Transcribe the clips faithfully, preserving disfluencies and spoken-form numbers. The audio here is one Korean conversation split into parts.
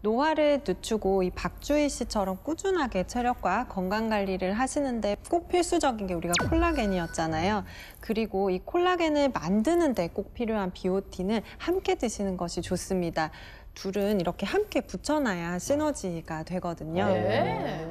노화를 늦추고 이 박주희 씨처럼 꾸준하게 체력과 건강 관리를 하시는데 꼭 필수적인 게 우리가 콜라겐이었잖아요. 그리고 이 콜라겐을 만드는 데 꼭 필요한 비오틴을 함께 드시는 것이 좋습니다. 둘은 이렇게 함께 붙여놔야 시너지가 되거든요. 네.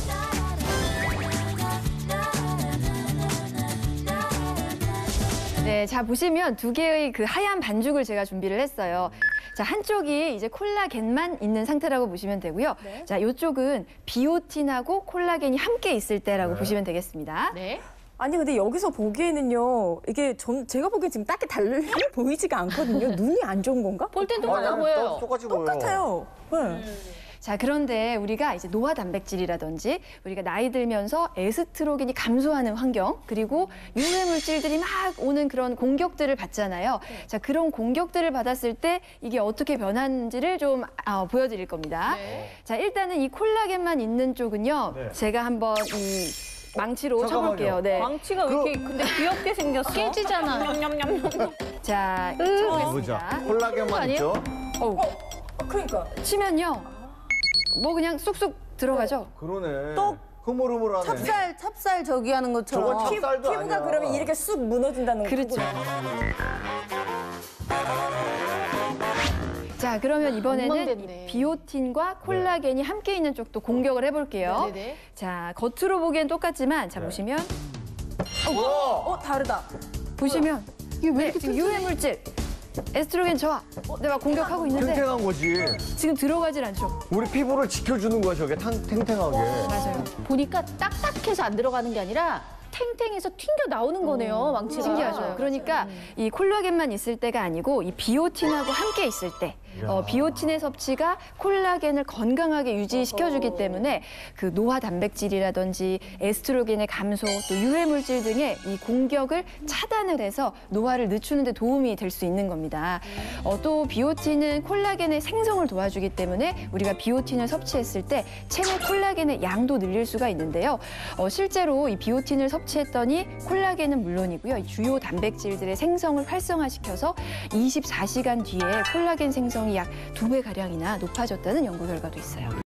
네, 자 보시면 두 개의 그 하얀 반죽을 제가 준비를 했어요. 자, 한쪽이 이제 콜라겐만 있는 상태라고 보시면 되고요. 네. 자, 이쪽은 비오틴하고 콜라겐이 함께 있을 때라고 네. 보시면 되겠습니다. 네. 아니 근데 여기서 보기에는요, 이게 전 제가 보기엔 지금 딱히 달리 보이지가 않거든요. 눈이 안 좋은 건가? 볼 땐 아니, 똑같아 아니, 보여요. 똑- 똑같이 보여요. 똑같아요. 네. 자, 그런데 우리가 이제 노화 단백질이라든지 우리가 나이 들면서 에스트로겐이 감소하는 환경, 그리고 유해 물질들이 막 오는 그런 공격들을 받잖아요. 자, 그런 공격들을 받았을 때 이게 어떻게 변하는지를 좀 어, 보여드릴 겁니다. 네. 자, 일단은 이 콜라겐만 있는 쪽은요. 네. 제가 한번 이 망치로 잠깐만요. 쳐볼게요. 네. 망치가 왜 이렇게 근데 귀엽게 생겼어? 깨지잖아. 자, 보자. 쳐보겠습니다. 콜라겐만 아니에요? 있죠? 어우, 그러니까 치면요. 뭐 그냥 쑥쑥 들어가죠. 그러네. 똑. 흐물흐물하네. 찹쌀, 찹쌀 저기 하는 것처럼. 저건 찹- 찹쌀도 피부가 아니야. 그러면 이렇게 쑥 무너진다는 거. 그렇죠. 자, 그러면 이번에는 엉망됐네. 이 비오틴과 콜라겐이 함께 있는 쪽도 공격을 해볼게요. 네네. 자, 겉으로 보기엔 똑같지만, 자, 네. 보시면, 우와! 어 다르다. 보시면, 이게 왜 이렇게 지금 유해 물질, 에스트로겐 저하, 내가 공격하고 있는데 탱탱한 거지. 지금 들어가질 않죠. 우리 피부를 지켜주는 거야, 저게 탕, 탱탱하게. 맞아요. 보니까 딱딱해서 안 들어가는 게 아니라 탱탱해서 튕겨 나오는 거네요, 망치가. 신기하죠. 그러니까 이 콜라겐만 있을 때가 아니고 이 비오틴하고 함께 있을 때 어, 비오틴의 섭취가 콜라겐을 건강하게 유지시켜주기 때문에 그 노화 단백질이라든지 에스트로겐의 감소, 또 유해 물질 등의 이 공격을 차단을 해서 노화를 늦추는 데 도움이 될 수 있는 겁니다. 어, 또 비오틴은 콜라겐의 생성을 도와주기 때문에 우리가 비오틴을 섭취했을 때 체내 콜라겐의 양도 늘릴 수가 있는데요. 어, 실제로 이 비오틴을 섭취했더니 콜라겐은 물론이고요. 이 주요 단백질들의 생성을 활성화시켜서 이십사 시간 뒤에 콜라겐 생성이 약 두 배 가량이나 높아졌다는 연구 결과도 있어요.